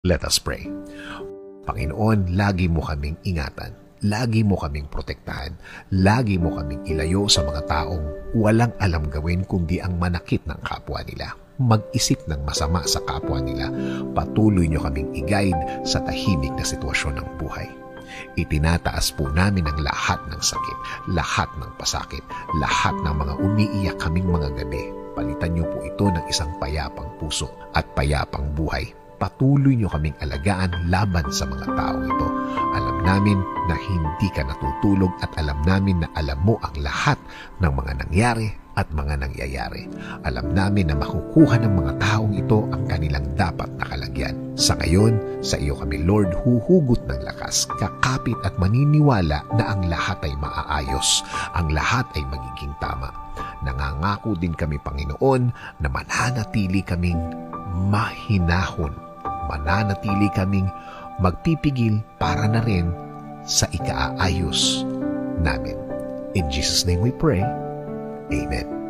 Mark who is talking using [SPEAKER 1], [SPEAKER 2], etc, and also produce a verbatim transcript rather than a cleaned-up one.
[SPEAKER 1] Let us pray. Panginoon, lagi mo kaming ingatan. Lagi mo kaming protektahan. Lagi mo kaming ilayo sa mga taong walang alam gawin kundi ang manakit ng kapwa nila. Mag-isip ng masama sa kapwa nila. Patuloy nyo kaming i-guide sa tahimik na sitwasyon ng buhay. Itinataas po namin ang lahat ng sakit, lahat ng pasakit, lahat ng mga umiiyak kaming mga gabi. Palitan nyo po ito ng isang payapang puso at payapang buhay. Patuloy nyo kaming alagaan laban sa mga taong ito. Alam namin na hindi ka natutulog at alam namin na alam mo ang lahat ng mga nangyari at mga nangyayari. Alam namin na makukuha ng mga taong ito ang kanilang dapat na kalagyan. Sa ngayon, sa iyo kami Lord, huhugot ng lakas, kakapit at maniniwala na ang lahat ay maaayos, ang lahat ay magiging tama. Nangangako din kami, Panginoon, na mananatili kaming mahinahon, mananatili kaming magpipigil para na rin sa ikaayos namin. In Jesus' name we pray. Amen.